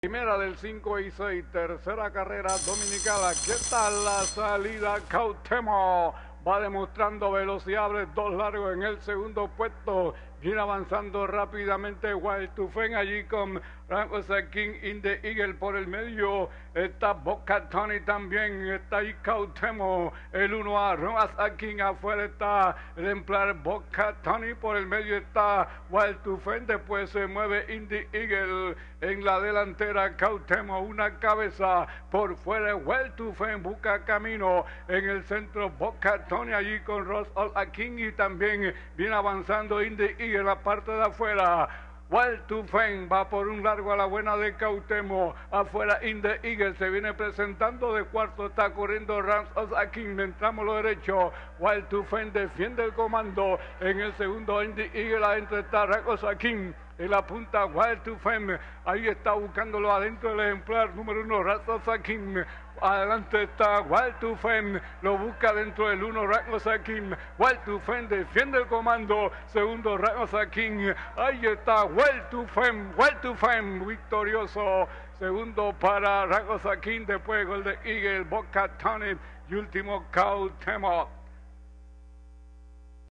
Primera del 5 y 6, tercera carrera dominical. Aquí está la salida. Cuauhtémoc va demostrando velocidad, abre dos largos en el segundo puesto. Viene avanzando rápidamente Wild to Fame allí con Rangosa King in the Eagle por el medio. Está Boca Tony también. Está ahí Cuauhtémoc. El 1A Rangosa King afuera está el ejemplar Boca Tony. Por el medio está Wild to Fame. Después se mueve in the Eagle. En la delantera Cuauhtémoc, una cabeza por fuera. Wild to Fame busca camino. En el centro Boca Tony allí con Ross King y también viene avanzando in the Eagle en la parte de afuera. Wild to Fame va por un largo a la buena de Cuauhtémoc. Afuera in the Eagle se viene presentando de cuarto. Está corriendo Rams of King. Entramos lo derecho. Wild to Fame defiende el comando. En el segundo in the Eagle adentro está Rams of King. En la punta Wild to Fame, ahí está buscándolo adentro el ejemplar número 1 Rangosa King. Adelante está Wild to Fame, lo busca dentro del 1 Rangosa King. Wild to Fame defiende el comando, segundo Rangosa King. Ahí está Wild to Fame victorioso. Segundo para Rangosa King, después gol de Eagle, Boca Tony y último Cuauhtémoc.